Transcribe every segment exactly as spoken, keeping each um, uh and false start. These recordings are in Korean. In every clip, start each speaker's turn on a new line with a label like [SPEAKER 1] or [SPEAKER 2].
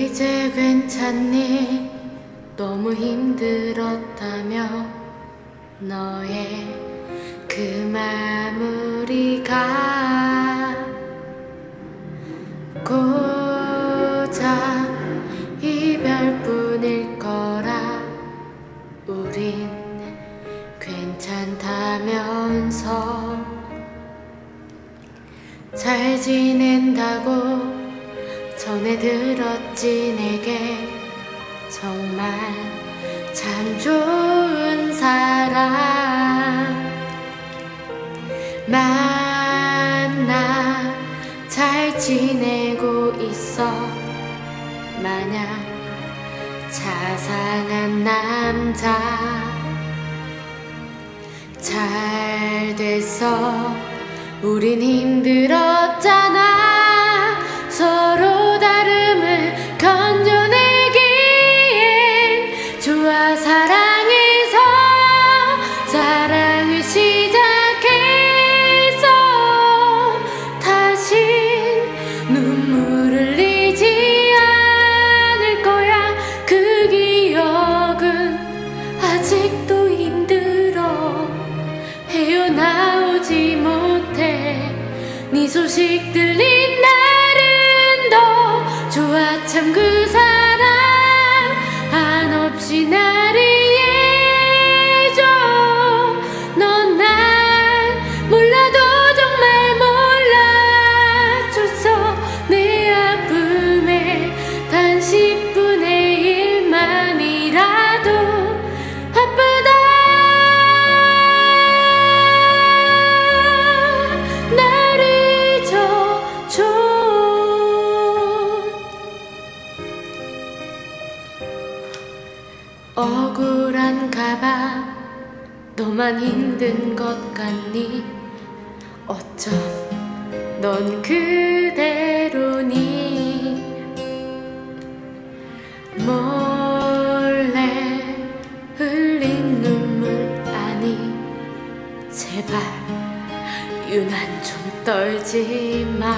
[SPEAKER 1] 이제 괜찮니? 너무 힘들었다며 너의 그 마무리가 고작 이별뿐일 거라. 우린 괜찮다면서 잘 지낸다고 전해 들었지. 내게 정말 참 좋은 사람 만나 잘 지내고 있어. 마냥 자상한 남자 잘 됐어. 우린 힘들었잖아. 서로 다름을 건져내기엔 좋아 사랑해서 사랑을 시작했어. 다신 눈물 흘리지 않을 거야. 그 기억은 아직도 힘들어. 헤어나오지 못해. 네 소식 들린 날은 더 좋아. 참 그 사람 한없이 나를 해줘. 넌 날 몰라도 정말 몰라줬어. 내 아픔에 단 십분의 일만이라도 아프다. 날 잊어줘. 억울한가봐. 너만 힘든 것 같니? 어쩜 넌 그대로니? 몰래 흘린 눈물 아니. 제발 유난 좀 떨지 마.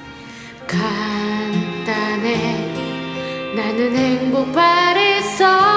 [SPEAKER 1] 간단해. 나는 행복 바랬어.